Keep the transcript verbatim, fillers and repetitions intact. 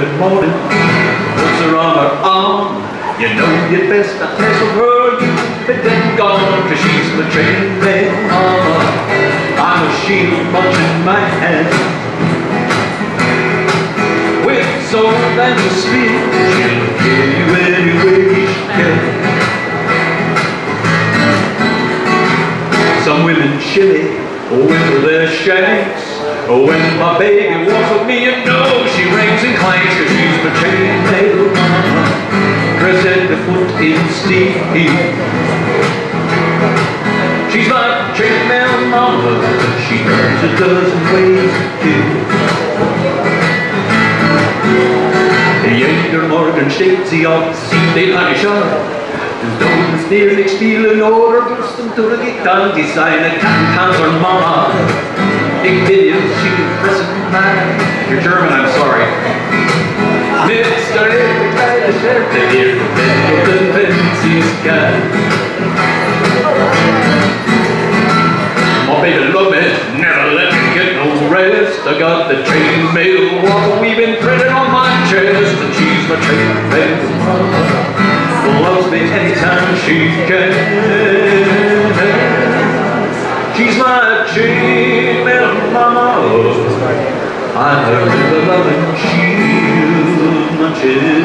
good morning, puts her on her arm. You know you'd best not mess with her, you've been gone, cause she's my chainmail mama. I'm a shield bunch in my hand, with sword and a spear, she'll kill you any way she can. Some women chilly with their shanks. When my baby walks with me, you know she rings and clanks, cause she's my chainmail mama, dressed head to foot in steel. She's my chainmail mama, she knows a dozen ways to kill. Jeder Morgen steht sie auf, sieht den Anischer. Du sollst dir nicht spielen oder dusten durch die Tag, die seine Krankenhäuser Mama. Ich will you, she can listen mine. You're German, I'm sorry. Mister the Sheriff, der hier den Benzin-Sky. My baby love me, never let me get no rest. I got the chainmail walker weaving printed on my chest, and she's my chainmail mama. Loves me anytime she can. She's my chainmail mama. I'm her river loving shield, my chainmail.